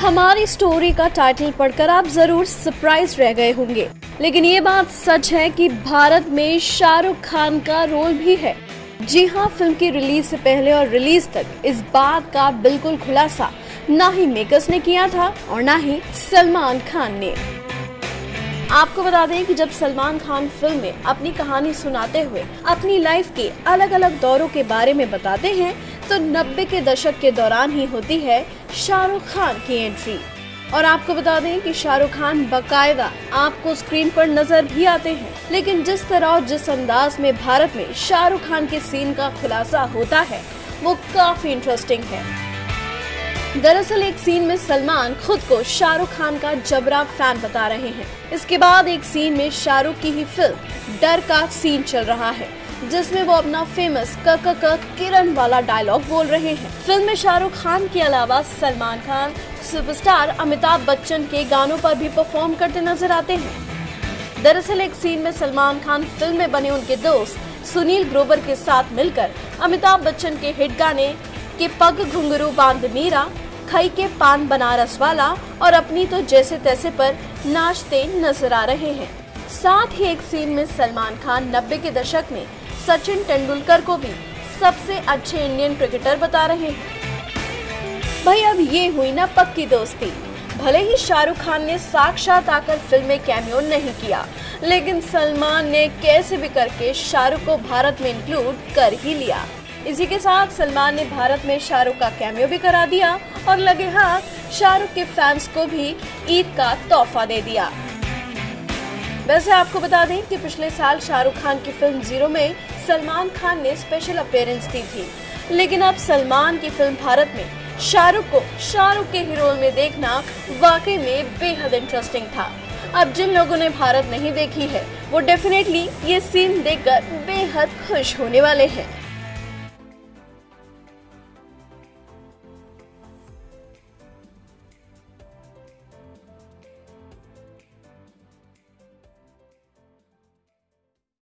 हमारी स्टोरी का टाइटल पढ़कर आप जरूर सरप्राइज रह गए होंगे, लेकिन ये बात सच है कि भारत में शाहरुख खान का रोल भी है। जी हाँ, फिल्म की रिलीज से पहले और रिलीज तक इस बात का बिल्कुल खुलासा ना ही मेकर्स ने किया था और ना ही सलमान खान ने। आपको बता दें कि जब सलमान खान फिल्म में अपनी कहानी सुनाते हुए अपनी लाइफ के अलग अलग दौरों के बारे में बताते हैं तो 90 के दशक के दौरान ही होती है शाहरुख खान की एंट्री। और आपको बता दें कि शाहरुख खान बकायदा आपको स्क्रीन पर नजर भी आते हैं, लेकिन जिस तरह और जिस अंदाज में भारत में शाहरुख खान के सीन का खुलासा होता है वो काफी इंटरेस्टिंग है। दरअसल एक सीन में सलमान खुद को शाहरुख खान का जबरा फैन बता रहे हैं। इसके बाद एक सीन में शाहरुख की ही फिल्म डर का सीन चल रहा है, जिसमें वो अपना फेमस क क क किरण वाला डायलॉग बोल रहे हैं। फिल्म में शाहरुख खान के अलावा सलमान खान सुपरस्टार अमिताभ बच्चन के गानों पर भी परफॉर्म करते नजर आते हैं। दरअसल एक सीन में सलमान खान फिल्म में बने उनके दोस्त सुनील ग्रोवर के साथ मिलकर अमिताभ बच्चन के हिट गाने के पग घुंघरू बांध मीरा, खई के पान बनारस वाला और अपनी तो जैसे तैसे पर नाचते नजर आ रहे हैं। साथ ही एक सीन में सलमान खान 90 के दशक में सचिन तेंदुलकर को भी सबसे अच्छे इंडियन क्रिकेटर बता रहे हैं। भाई अब ये हुई ना पक्की दोस्ती। भले ही शाहरुख खान ने साक्षात आकर फिल्म में कैमियो नहीं किया, लेकिन सलमान ने कैसे भी करके शाहरुख को भारत में इंक्लूड कर ही लिया। इसी के साथ सलमान ने भारत में शाहरुख का कैमियो भी करा दिया और लगे हाथ शाहरुख के फैंस को भी ईद का तोहफा दे दिया। वैसे आपको बता दें कि पिछले साल शाहरुख खान की फिल्म जीरो में सलमान खान ने स्पेशल अपीयरेंस दी थी, लेकिन अब सलमान की फिल्म भारत में शाहरुख को शाहरुख के ही रोल में देखना वाकई में बेहद इंटरेस्टिंग था। अब जिन लोगों ने भारत नहीं देखी है वो डेफिनेटली ये सीन देखकर बेहद खुश होने वाले हैं।